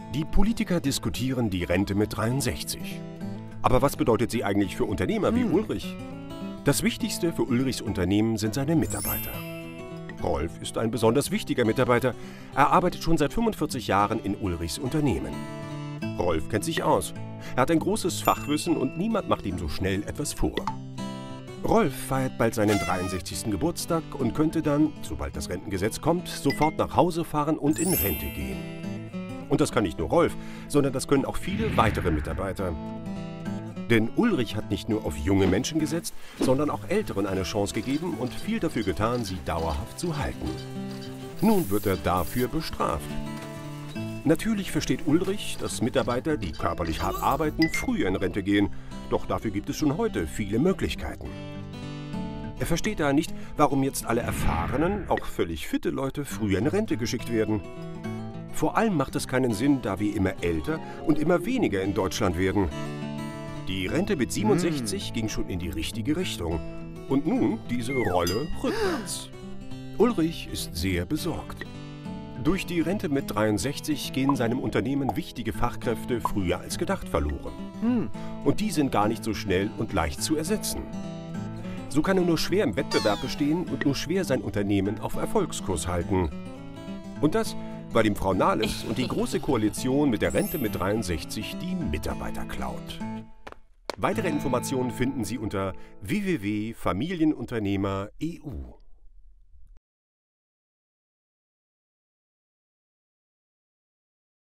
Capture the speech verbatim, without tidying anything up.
Die Politiker diskutieren die Rente mit dreiundsechzig. Aber was bedeutet sie eigentlich für Unternehmer wie Hm. Ulrich? Das Wichtigste für Ulrichs Unternehmen sind seine Mitarbeiter. Rolf ist ein besonders wichtiger Mitarbeiter. Er arbeitet schon seit fünfundvierzig Jahren in Ulrichs Unternehmen. Rolf kennt sich aus. Er hat ein großes Fachwissen und niemand macht ihm so schnell etwas vor. Rolf feiert bald seinen dreiundsechzigsten Geburtstag und könnte dann, sobald das Rentengesetz kommt, sofort nach Hause fahren und in Rente gehen. Und das kann nicht nur Rolf, sondern das können auch viele weitere Mitarbeiter. Denn Ulrich hat nicht nur auf junge Menschen gesetzt, sondern auch Älteren eine Chance gegeben und viel dafür getan, sie dauerhaft zu halten. Nun wird er dafür bestraft. Natürlich versteht Ulrich, dass Mitarbeiter, die körperlich hart arbeiten, früher in Rente gehen. Doch dafür gibt es schon heute viele Möglichkeiten. Er versteht da nicht, warum jetzt alle erfahrenen, auch völlig fitte Leute früher in Rente geschickt werden. Vor allem macht es keinen Sinn, da wir immer älter und immer weniger in Deutschland werden. Die Rente mit siebenundsechzig ging schon in die richtige Richtung. Und nun diese Rolle rückwärts. Ulrich ist sehr besorgt. Durch die Rente mit dreiundsechzig gehen seinem Unternehmen wichtige Fachkräfte früher als gedacht verloren. Hm. Und die sind gar nicht so schnell und leicht zu ersetzen. So kann er nur schwer im Wettbewerb bestehen und nur schwer sein Unternehmen auf Erfolgskurs halten. Und das, weil ihm Frau Nahles und die Große Koalition mit der Rente mit dreiundsechzig die Mitarbeiter klaut. Weitere Informationen finden Sie unter w w w punkt familienunternehmer punkt e u.